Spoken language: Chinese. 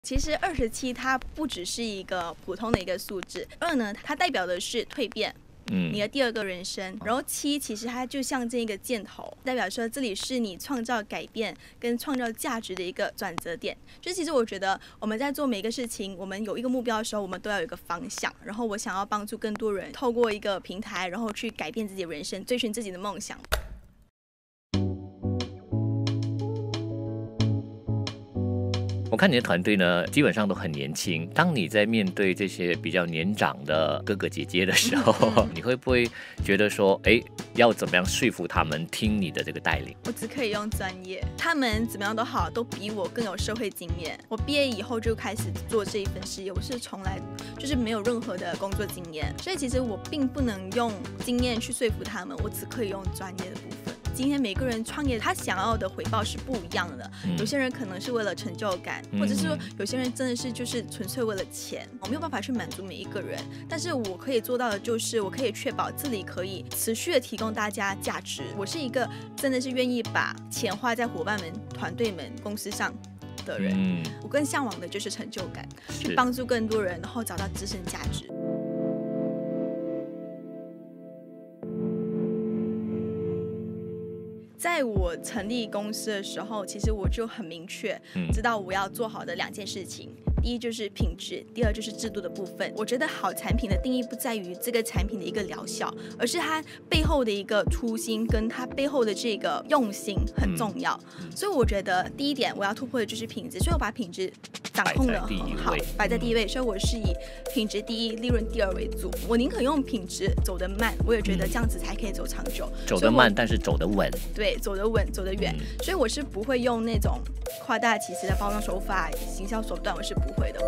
其实27它不只是一个普通的一个数字，2呢，它代表的是蜕变。你的第二个人生，然后7其实它就像这个箭头，代表说这里是你创造改变跟创造价值的一个转折点。就其实我觉得我们在做每一个事情，我们有一个目标的时候，我们都要有一个方向。然后我想要帮助更多人透过一个平台，然后去改变自己的人生，追寻自己的梦想。 我看你的团队呢，基本上都很年轻。当你在面对这些比较年长的哥哥姐姐的时候，你会不会觉得说，要怎么样说服他们听你的这个带领？ 我只可以用专业，他们怎么样都好，都比我更有社会经验。我毕业以后就开始做这一份事业，我是从来就是没有任何的工作经验，所以其实我并不能用经验去说服他们，我只可以用专业的部分。今天每个人创业，他想要的回报是不一样的。有些人可能是为了成就感，或者是说有些人真的是就是纯粹为了钱。我没有办法去满足每一个人，但是我可以做到的就是我可以确保这里可以持续的提供大家价值。我是一个真的是愿意把钱花在伙伴们、团队们、公司上的人。我更向往的就是成就感，去帮助更多人，然后找到自身价值。在我成立公司的时候，其实我就很明确知道我要做好的2件事情。第一就是品质，第二就是制度的部分。我觉得好产品的定义不在于这个产品的一个疗效，而是它背后的一个初心跟它背后的这个用心很重要。所以我觉得第一点我要突破的就是品质，所以我把品质掌控得很好，摆在第一位。所以我是以品质第一、利润第二为主。我宁可用品质走得慢，我也觉得这样子才可以走长久。 走得慢，但是走得稳。 对，走得稳，走得远。所以我是不会用那种夸大其词的包装手法、行销手段，我是不会的。